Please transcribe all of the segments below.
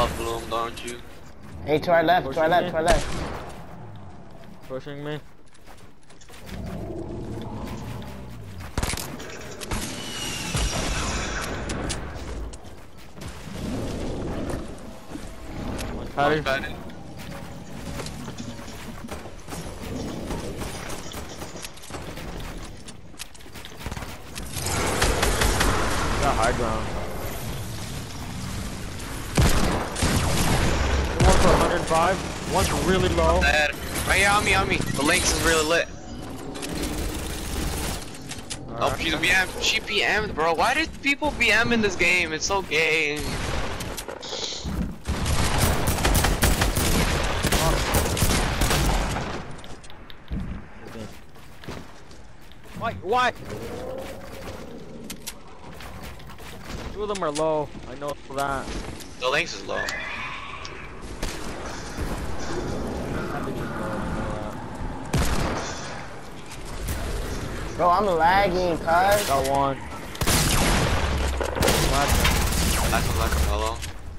love Bloom, don't you? Hey, to our left, to our left, to our left. Pushing me. Patty. Patty. Got high ground. One for 105. One's really low. Right here on me. The Lynx is really lit. Oh, she's BM. She BM'd, bro. Why did people BM in this game? It's so gay. Why? Two of them are low. I know that. The Lynx is low. Bro, I'm lagging, cuz. Got one. That's like a fellow.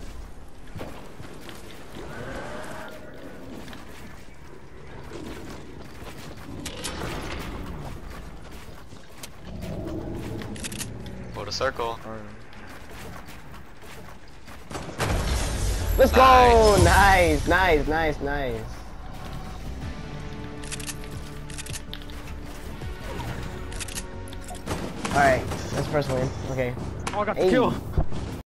Go to circle. Let's go! Nice, nice, nice, nice. Alright, that's first win. Okay. Oh, I got the kill.